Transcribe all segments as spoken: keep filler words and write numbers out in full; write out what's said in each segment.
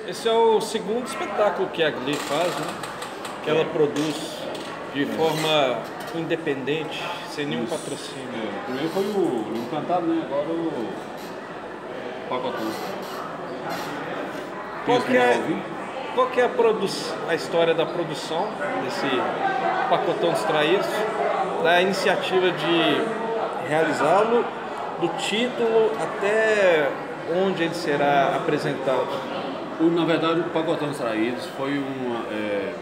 Esse é o segundo espetáculo que a Glee faz, né? Que ela produz de forma independente, sem nenhum Isso. patrocínio. É, o primeiro foi o Livro Cantado, né? Agora o Pacotão. Qual Pensa que no é, Alvin? qual que é a, produ a história da produção desse Pacotão dos Traídos, da iniciativa de realizá-lo, do título até onde ele será apresentado? O, na verdade, o Pacotão dos Traídos foi uma, é,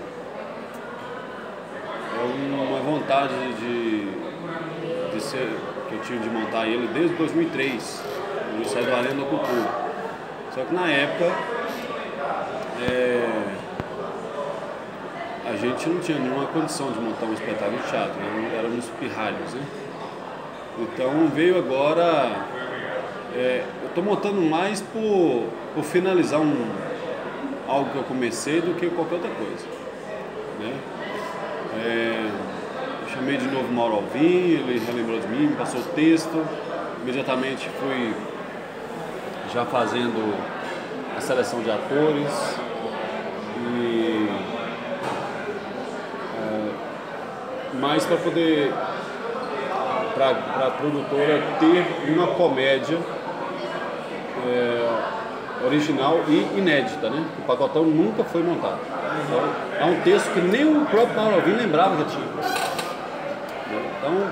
é uma vontade de, de ser, que eu tive de montar ele desde dois mil e três, no Ministério do Arena da Cultura. Só que na época é, a gente não tinha nenhuma condição de montar um espetáculo de teatro, né? Éramos pirralhos, né? Então veio agora, é, eu estou montando mais por, por finalizar um, algo que eu comecei do que qualquer outra coisa, né? É, eu chamei de novo Mauro Alvim, ele relembrou de mim, me passou o texto, imediatamente fui já fazendo a seleção de atores e é, mais para poder para a produtora ter uma comédia é, original e inédita, né? O Pacotão nunca foi montado. Então, é um texto que nem o próprio Mauro Alvim lembrava que tinha. Então,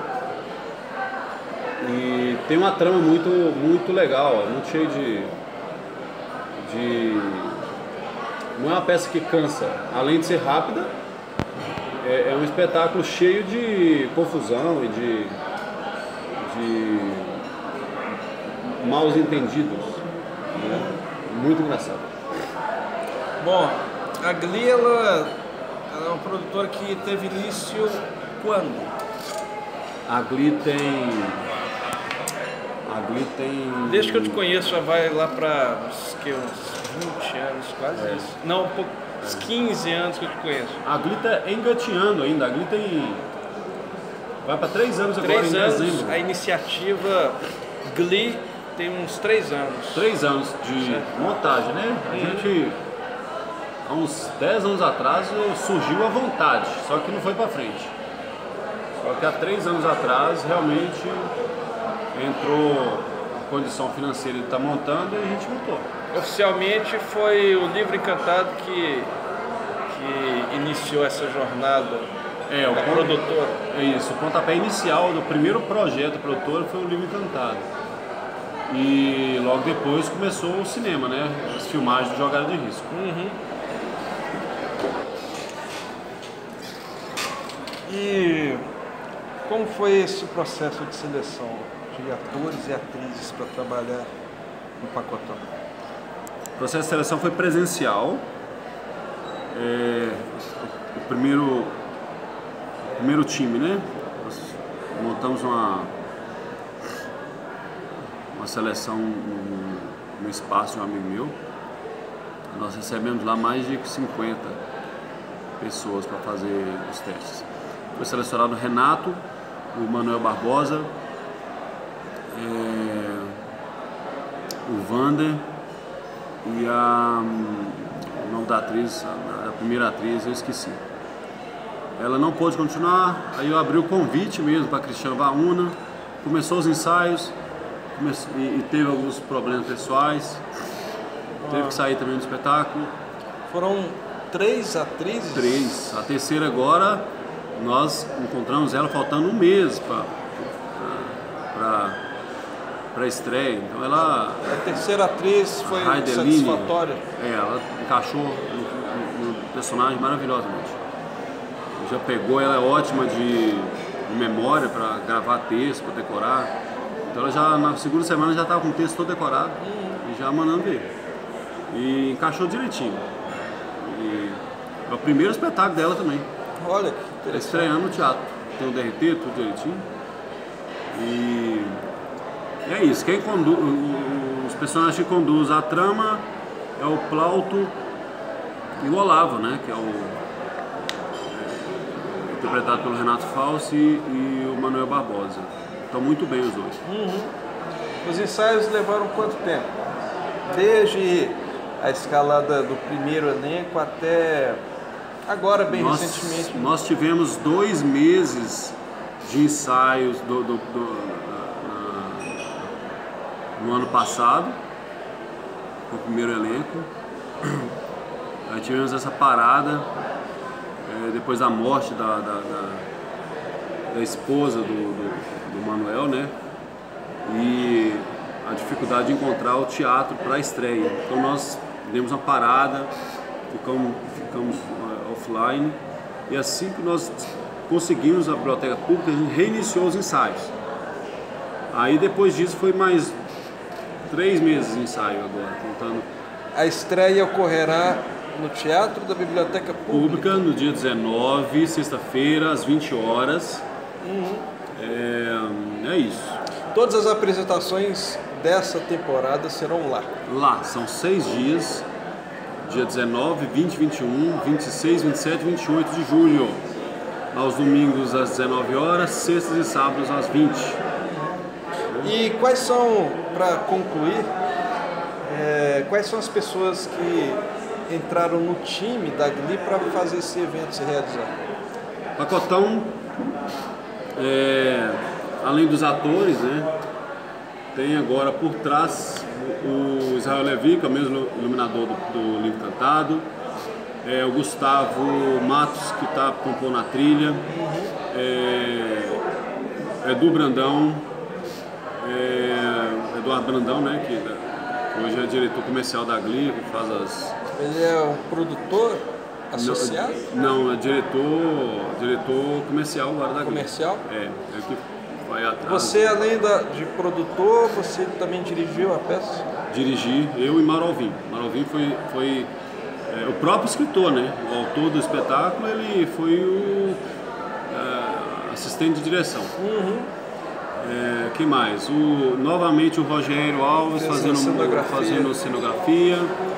e tem uma trama muito, muito legal, é muito cheio de, de... Não é uma peça que cansa, além de ser rápida, é, é um espetáculo cheio de confusão e de, de maus entendidos, né? Muito engraçado. Bom, a Glee, ela, ela é uma produtora que teve início quando? A Glee tem... A Glee tem... Desde que eu te conheço, já vai lá para uns, que, uns vinte anos, quase É. isso. Não, um pouco, uns quinze anos que eu te conheço. A Glee tá engateando ainda, a Glee tem... Vai para três anos agora Três em anos, dezembro. a iniciativa Glee tem uns três anos. Três anos de Certo. montagem, né? A gente, há uns dez anos atrás, surgiu a vontade, só que não foi para frente. Só que há três anos atrás, realmente, entrou a condição financeira de estar montando e a gente montou. Oficialmente foi o Livro Encantado que, que iniciou essa jornada É, da o ponto- produtora. É isso, o pontapé inicial do primeiro projeto produtor foi o Livro Encantado. E logo depois começou o cinema, né? As filmagens de Jogada de Risco. Uhum. E como foi esse processo de seleção de atores e atrizes para trabalhar no Pacotão? O processo de seleção foi presencial. É, o primeiro, o primeiro time, né? Nós montamos uma, uma seleção no, no espaço de um amigo meu. Nós recebemos lá mais de cinquenta pessoas para fazer os testes. Foi selecionado o Renato, o Manuel Barbosa, é, o Vander e a, o nome da atriz, a, a primeira atriz, eu esqueci. Ela não pôde continuar, aí eu abri o convite mesmo para Cristiano Vauna, começou os ensaios começou, e, e teve alguns problemas pessoais, teve que sair também do espetáculo. Foram três atrizes? Três. A terceira agora, nós encontramos ela faltando um mês para a estreia. Então ela... A terceira atriz foi Raideline, satisfatória? É, ela encaixou no, no, no personagem maravilhosamente. Já pegou, ela é ótima de, de memória para gravar texto, para decorar. Então ela já na segunda semana já estava com o texto todo decorado e já mandando ver. E encaixou direitinho. E é o primeiro espetáculo dela também. Olha que Ela interessante. estreando no teatro. Tem o D R T, tudo direitinho. E é isso. Quem conduz, os personagens que conduzem a trama é o Plauto e o Olavo, né? Que é o é, interpretado pelo Renato Falsi e o Manuel Barbosa. Estão muito bem os dois. Uhum. Os ensaios levaram quanto tempo? Desde a escalada do primeiro elenco até agora, bem nós, recentemente. Nós tivemos dois meses de ensaios do, do, do, na, no ano passado, com o primeiro elenco. Aí tivemos essa parada é, depois da morte da, da, da, da esposa do, do, do Manuel, né? E a dificuldade de encontrar o teatro para a estreia. Então nós demos uma parada, ficamos, ficamos uh, offline, e assim que nós conseguimos a biblioteca pública, a gente reiniciou os ensaios. Aí depois disso foi mais três meses de ensaio agora, contando. A estreia ocorrerá no Teatro da Biblioteca Pública, Pública no dia dezenove, sexta-feira, às vinte horas. Uhum. É, é isso. Todas as apresentações dessa temporada serão lá. Lá, são seis dias, dia dezenove, vinte, vinte e um, vinte e seis, vinte e sete e vinte e oito de julho. Aos domingos às dezenove horas, sextas e sábados às vinte. E quais são, para concluir, é, quais são as pessoas que entraram no time da Glee para fazer esse evento se realizar? Pacotão, é, além dos atores, né, tem agora por trás o Israel Levi, que é o mesmo iluminador do, do Livro Cantado, é, o Gustavo Matos, que está compondo a trilha, é, Edu Brandão, é, Eduardo Brandão, né, que, que hoje é diretor comercial da Glee, que faz as... Ele é um produtor associado? Não, não, é diretor, diretor comercial agora da Glee. Comercial? É, é que vai atrás. Você, além da, de produtor, você também dirigiu a peça? Dirigi, eu e Marolvin. Marolvin foi, foi é, o próprio escritor, né? O autor do espetáculo, ele foi o é, assistente de direção. Uhum. É, quem mais? O, novamente o Rogério Alves fazendo cenografia. Fazendo cenografia.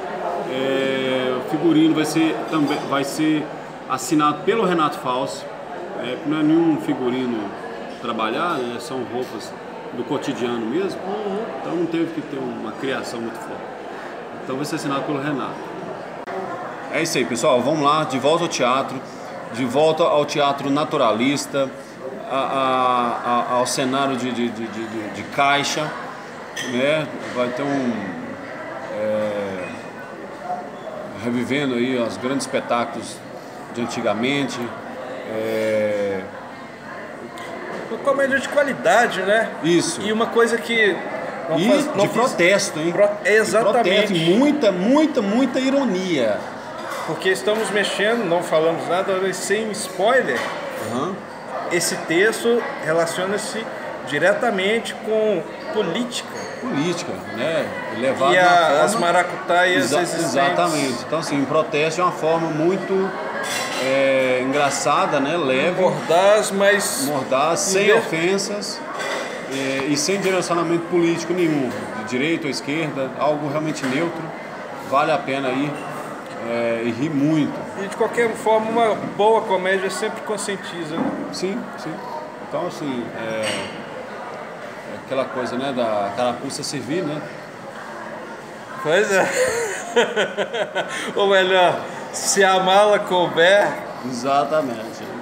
É, o figurino vai ser, também, vai ser assinado pelo Renato Falso. É, não é nenhum figurino trabalhar, né? São roupas do cotidiano mesmo. Uhum. Então não teve que ter uma criação muito forte. Então vai ser assinado pelo Renato. É isso aí, pessoal. Vamos lá, de volta ao teatro, de volta ao teatro naturalista, a, a, a, ao cenário de, de, de, de, de caixa, né? Vai ter um... É, revivendo aí os grandes espetáculos de antigamente. É... Uma comédia de qualidade, né? Isso. E uma coisa que... Não e faz, não de protesto, hein? Pro... Exatamente. De protesto, muita, muita, muita ironia. Porque estamos mexendo, não falamos nada, mas sem spoiler. Uhum. Esse texto relaciona-se diretamente com política. Política, né? Levado e a, forma... as maracutaias Exa existentes. Exatamente. Então, assim, o protesto é uma forma muito é, engraçada, né? Leve. Mordaz, mas... Mordaz, sem Inver... ofensas é, e sem direcionamento político nenhum. De direita ou esquerda, algo realmente neutro. Vale a pena ir é, e rir muito. E de qualquer forma, uma boa comédia sempre conscientiza, né? Sim, sim. Então, assim... É... aquela coisa, né, da carapuça servir, né? Pois é. Ou melhor, se a mala couber... Exatamente.